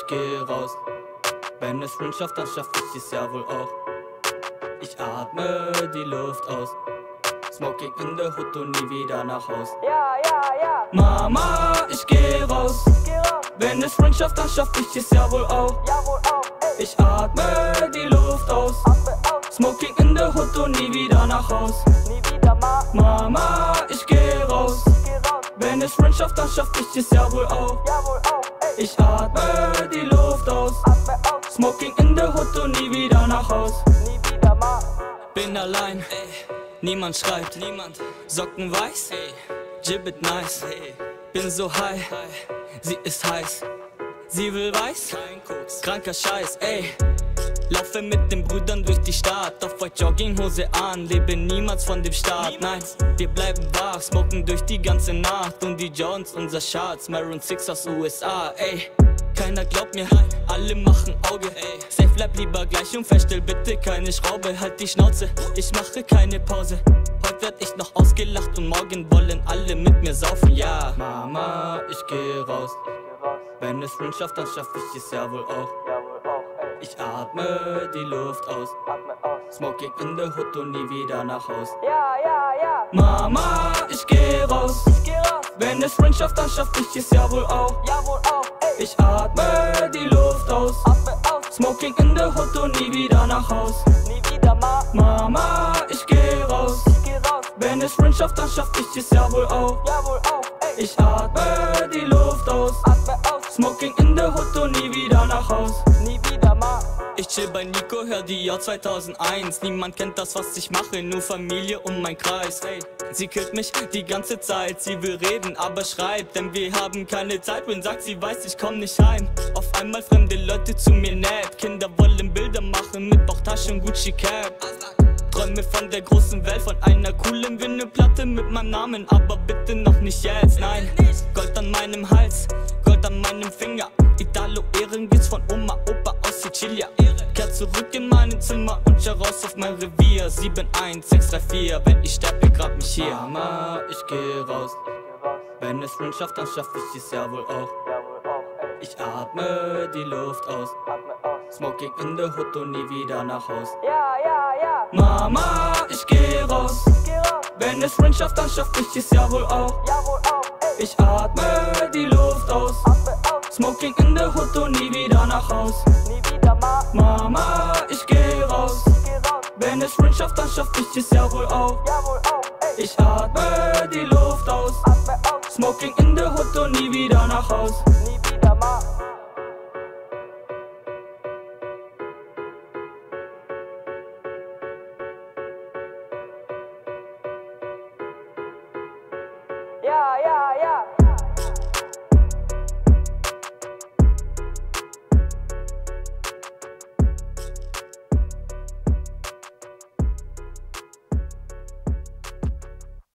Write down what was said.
ich geh raus. Wenn es Wunsch schafft, dann schaff ich es ja wohl auch. Ich atme die Luft aus. Smoking in the Hood und nie wieder nach Haus. Mama, ich geh raus. Wenn es Wunsch schafft, dann schaff ich es ja wohl auch. Ich atme die Luft aus. Smoking in the Hood und nie wieder nach Haus. Mama, ich geh raus. Wenn es Wunsch schafft, dann schaff ich es ja wohl auch. Ich atme die Luft aus. Smoking in the Hood und nie wieder nach Haus. Bin allein, niemand schreibt, Socken weiß, Gibbet nice. Bin so high, sie ist heiß. Sie will weiß, kranker Scheiß, ey. Laufe mit den Brüdern durch die Stadt, auf White Jogginghose an, lebe niemals von dem Staat. Nein, wir bleiben wach, smoken durch die ganze Nacht. Und die Jones, unser Schatz, Maroon 6 aus USA, ey. Keiner glaubt mir, alle machen Auge. Safe bleib lieber gleich und verstell bitte keine Schraube. Halt die Schnauze, ich mache keine Pause. Heute werd ich noch ausgelacht und morgen wollen alle mit mir saufen, ja. Mama, ich geh raus. Wenn es Wunsch schafft, dann schaff ich es ja wohl auch. Ich atme die Luft aus. Smoking in the Hood und nie wieder nach Haus. Mama, ich geh raus. Wenn es Wunsch schafft, dann schaff ich es ja wohl auch. Ich atme die Luft aus. Smoking in the Hood und nie wieder nach Haus. Mama, ich geh raus. Wenn es Wunsch schafft, dann schaff ich es ja wohl auch. Ich atme die Luft aus. Smoking in the Hood und nie wieder nach Haus. Ich chill bei Nico, hör die Jahr 2001. Niemand kennt das, was ich mache, nur Familie und mein Kreis. Sie killt mich die ganze Zeit, sie will reden, aber schreibt, denn wir haben keine Zeit. Wenn sagt, sie weiß, ich komm nicht heim. Auf einmal fremde Leute zu mir nett. Kinder wollen Bilder machen mit Bauchtasche und Gucci Cap. Träume von der großen Welt, von einer coolen Vinylplatte mit meinem Namen, aber bitte noch nicht jetzt, nein. Gold an meinem Hals, Gold an meinem Finger. Italo-Ehrengieß von Oma, Opa aus Sicilia. Kehr zurück in mein Zimmer und schau raus auf mein Revier. 71634, wenn ich sterbe, grab mich hier. Mama, ich geh raus. Wenn es Wunsch schafft, dann schaff ich es ja wohl auch. Ich atme die Luft aus. Smoking in the Hood und nie wieder nach Haus. Mama, ich geh raus. Wenn es Wunsch schafft, dann schaff ich es ja wohl auch. Ich atme die Luft aus. Smoking in the Hood und nie wieder nach Haus. Mama, ich geh raus. Wenn es Wunsch schafft, dann schaff ich es ja wohl auch. Ich atme die Luft aus. Smoking in the Hood und nie wieder nach Haus. Ja.